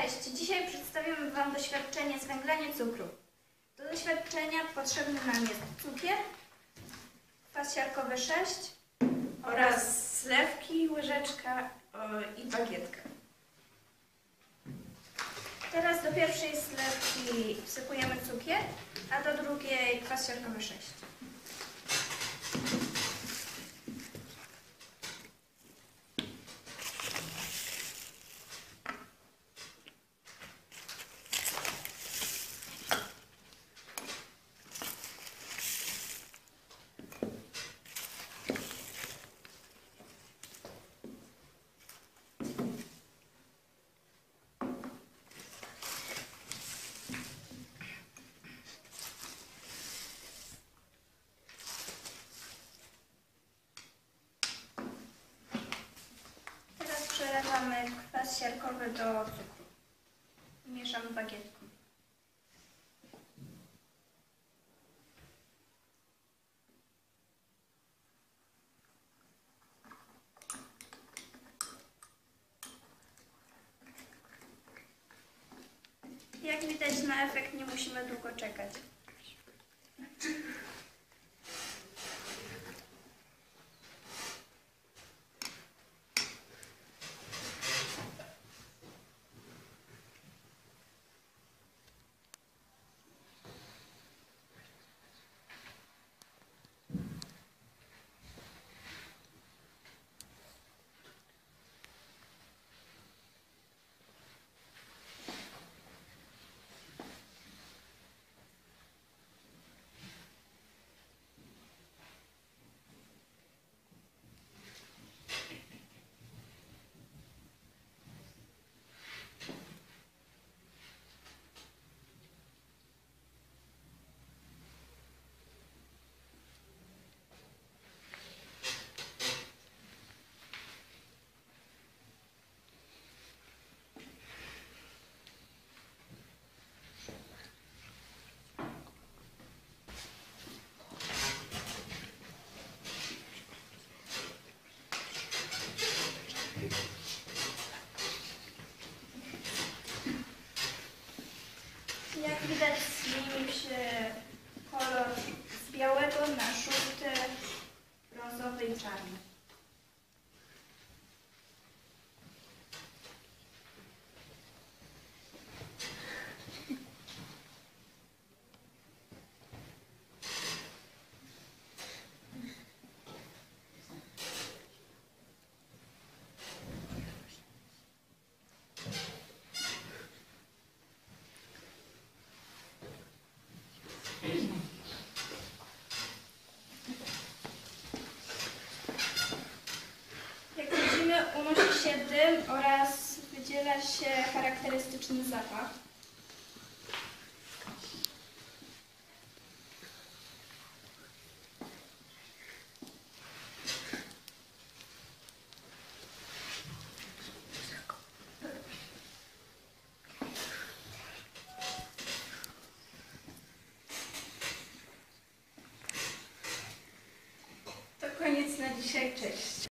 Cześć! Dzisiaj przedstawimy Wam doświadczenie zwęglenia cukru. Do doświadczenia potrzebny nam jest cukier, kwas siarkowy 6 oraz zlewki, łyżeczka i bagietka. Teraz do pierwszej zlewki wsypujemy cukier, a do drugiej kwas siarkowy 6. Przelewamy kwas siarkowy do cukru i mieszamy bagietką. Jak widać, na efekt nie musimy długo czekać. Jak widać, zmienił się kolor z białego na żółty, brązowy i czarny. Jak widzimy, unosi się dym oraz wydziela się charakterystyczny zapach. To koniec na dzisiaj, cześć.